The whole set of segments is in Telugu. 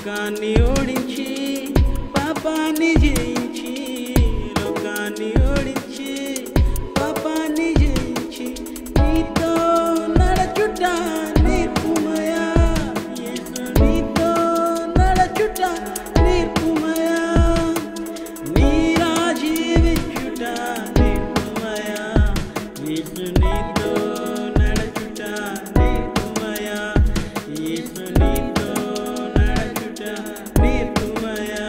లోకాన్ని ఓడించి పాపాన్ని జయించి లోకాన్ని ఓడించి పాపాన్ని జయించి నీతో నడచుట నేర్పుమయా యేసు నీతో నడచుట నేర్పుమయా నీరా జీవించుట నేర్పుమయా యేసు నీతో నడచుట నేర్పుమయా యేసు నీతో నడచుట నేర్పుమయా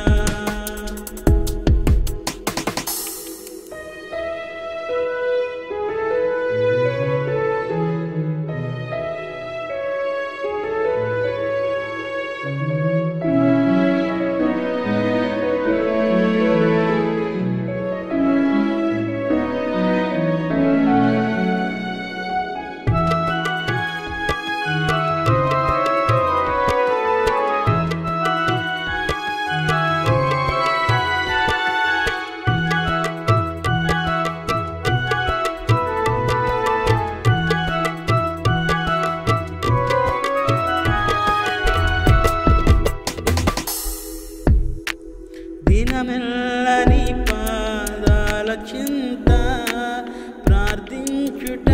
దినమెల్ల నీ పాదాల చింత ప్రార్థించుట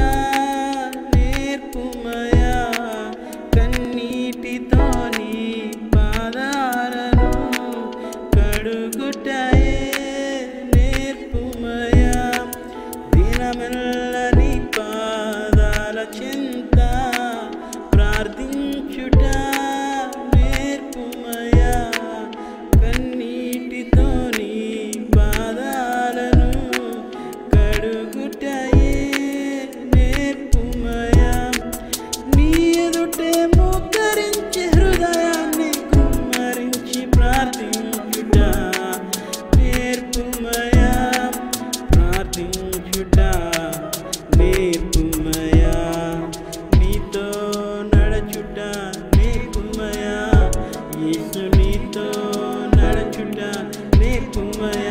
నేర్పుమయా కన్నీటితో నీ పాదాలను కడుగుటయే నేర్పుమయా దినమెల్ల నీ పాదాల చింత ప్రార్థించుట నేర్పుమయా కన్నీటితో నీ పాదాలను కడుగుటయే నేర్పుమయా నీ ఎదుటే మోకరించి హృదయాన్ని కుమ్మరించి ప్రార్థించుట నేర్పుమయా ప్రార్థించుట నేర్పుమయా నీతో నడచుట నేర్పుమయా యేసు నీతో నడచుట నేర్పుమయా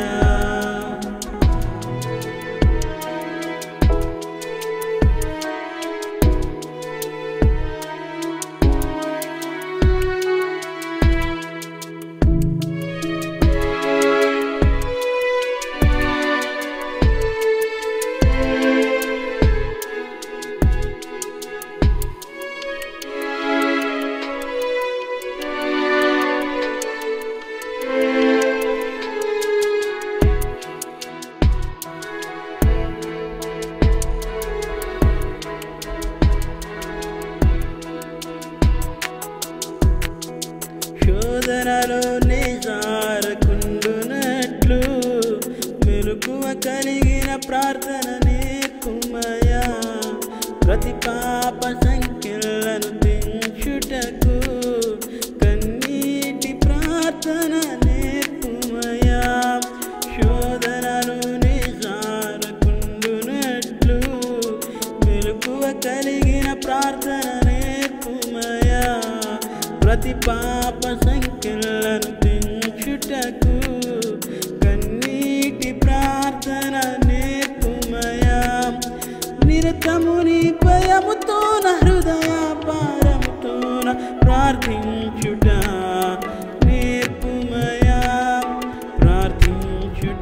శోధనలోనే జారకుండునట్లు మెలకువ కలిగిన ప్రార్థన నేర్పుమయా ప్రతి పాప సంఖ్యలను తెంచుటకు కన్నీటి ప్రార్థన నేర్పుమయా శోధనలోనే జారకుండునట్లు మెలకువ కలిగిన ప్రార్థన నేర్పుమయా ప్రతి పాప సంఖ్యలను తెంచుటకు కన్నీటి ప్రార్థన నేర్పుమయా నిరతము నీ భయముతోన హృదయ భారముతోన ప్రార్థించుట నేర్పుమయా ప్రార్థించుట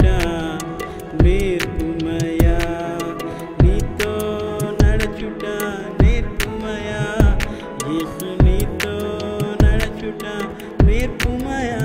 నేర్పుమయా నీతో నడచుట నేర్పుమయా యేసు నీతో నడచుట నేర్పుమయా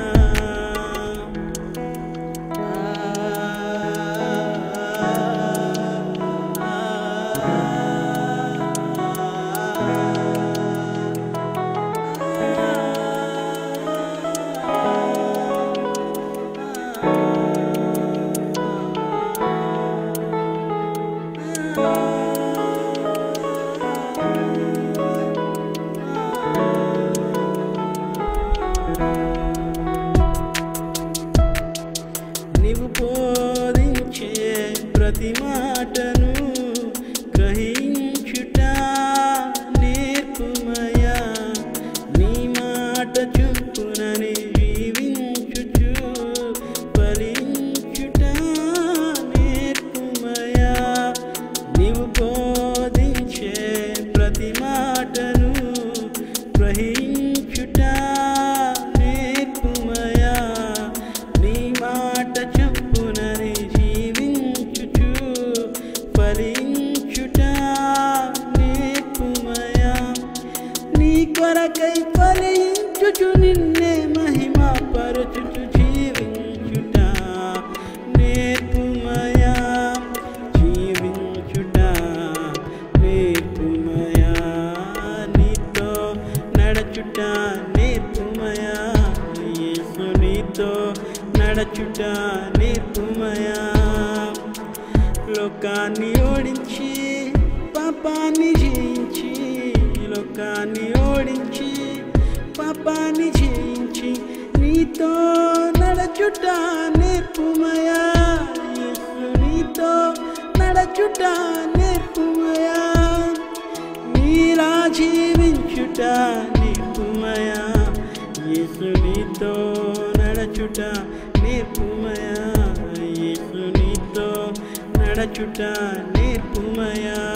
నీవు బోధించే ప్రతి మాటను గ్రహించుట నేర్పుమయా నీ మాట చొప్పుననే జీవించుచు ఫలించుట నేర్పుమయా నీవు బోధించే ప్రతి మాటను గ్రహించుట నేర్పుమయా నడచుట నేర్పుమయా. లోకాన్ని ఓడించి పాపాన్ని జయించి, లోకాన్ని ఓడించి పాపాన్ని జయించి నీతో నడచుట నేర్పుమయా. యేసు నీతో నడచుట నేర్పుమయా. నీలా జీవించుట నేర్పుమయా. యేసు నీతో నడచుట నేర్పుమయా. యేసు నీతో నడచుట నేర్పుమయా.